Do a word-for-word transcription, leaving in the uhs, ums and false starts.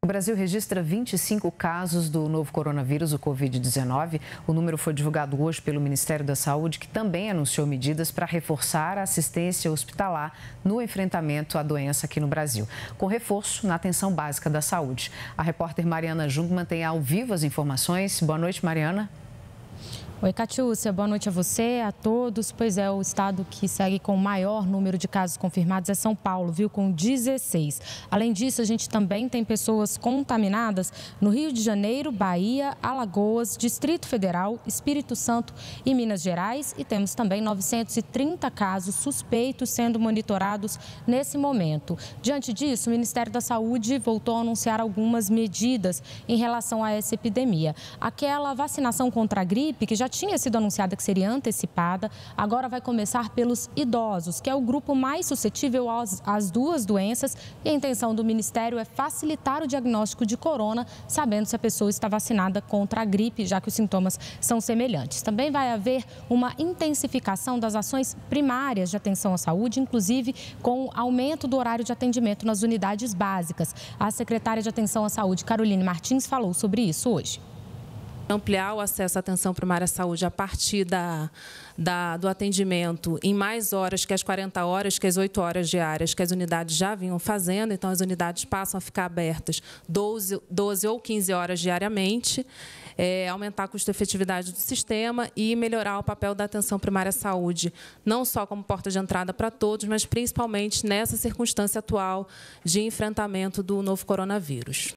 O Brasil registra vinte e cinco casos do novo coronavírus, o covid dezenove. O número foi divulgado hoje pelo Ministério da Saúde, que também anunciou medidas para reforçar a assistência hospitalar no enfrentamento à doença aqui no Brasil, com reforço na atenção básica da saúde. A repórter Mariana Jungmann tem ao vivo as informações. Boa noite, Mariana. Oi, Catiúcia, boa noite a você, a todos. Pois é, o estado que segue com o maior número de casos confirmados é São Paulo, viu, com dezesseis. Além disso, a gente também tem pessoas contaminadas no Rio de Janeiro, Bahia, Alagoas, Distrito Federal, Espírito Santo e Minas Gerais. E temos também novecentos e trinta casos suspeitos sendo monitorados nesse momento. Diante disso, o Ministério da Saúde voltou a anunciar algumas medidas em relação a essa epidemia. Aquela vacinação contra a gripe, que já tinha sido anunciada que seria antecipada, agora vai começar pelos idosos, que é o grupo mais suscetível às, às duas doenças, e a intenção do Ministério é facilitar o diagnóstico de corona, sabendo se a pessoa está vacinada contra a gripe, já que os sintomas são semelhantes. Também vai haver uma intensificação das ações primárias de atenção à saúde, inclusive com aumento do horário de atendimento nas unidades básicas. A secretária de Atenção à Saúde, Caroline Martins, falou sobre isso hoje. Ampliar o acesso à atenção primária à saúde a partir da, da, do atendimento em mais horas que as quarenta horas, que as oito horas diárias que as unidades já vinham fazendo. Então, as unidades passam a ficar abertas doze, doze ou quinze horas diariamente, é, aumentar a custo-efetividade do sistema e melhorar o papel da atenção primária à saúde, não só como porta de entrada para todos, mas principalmente nessa circunstância atual de enfrentamento do novo coronavírus.